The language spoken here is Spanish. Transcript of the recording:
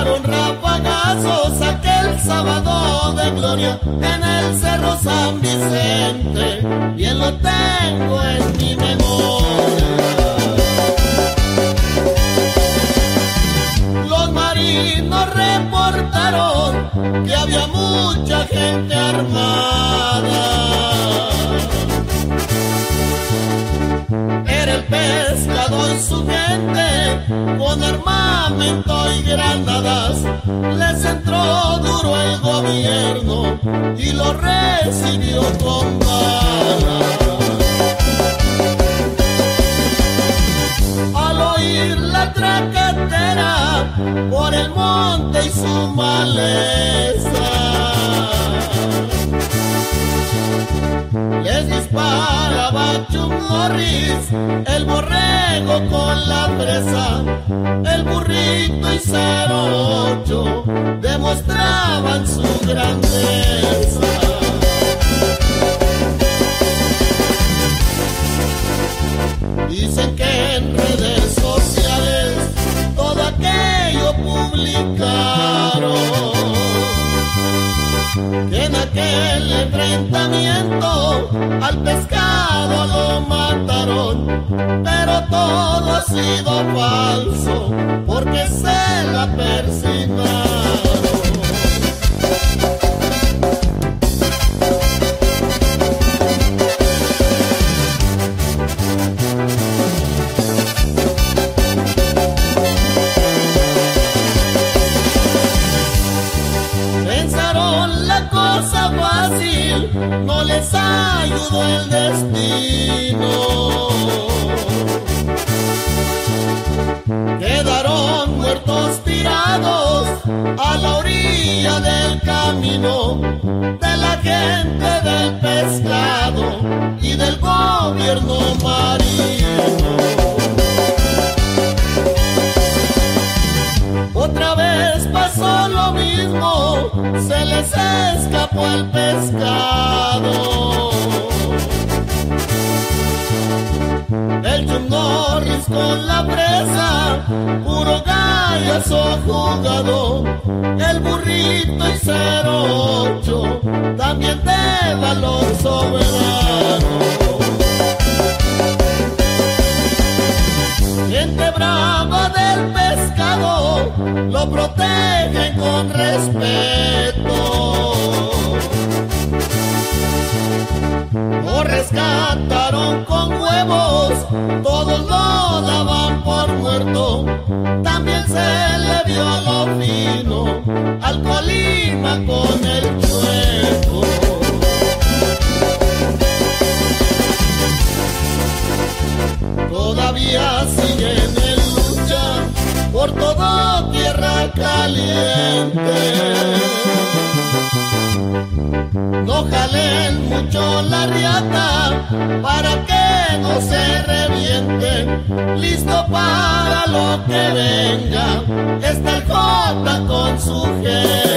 dispararon rafagazos aquel sábado de gloria en el Cerro San Vicente, bien lo tengo en mi memoria. Los marinos reportaron que había mucha gente armada. Era el pescador y su gente con armamento y granadas. Les entró duro el gobierno y lo recibió con balas. Al oír la traquetera por el monte y su maleza, les disparaba Chuck Norris, el borrego con la presa, el burrito y 08 demostraban su grandeza. Dicen que en redes sociales todo aquello publicaron, que en aquel enfrentamiento al pescado lo mataron, pero todo ha sido falso porque se la persinaron. Fácil, no les ayudó el destino. Quedaron muertos tirados a la orilla del camino de la gente del pescado y del gobierno marino. Otra vez pasó lo mismo, se les escapó el pescado. El Chuck Norris con la presa, puro gallazo jugado. El burrito y 08, también de valor soberano. Gente brava del pescado, lo protegen con respeto. Lo rescataron con huevos, todos lo daban por muerto. También se le vio lo fino al Colima con el chueco. Todavía siguen en lucha por toda tierra caliente. No jalen mucho la riata para que no se revienten. Listo para lo que venga, está el J con su gente.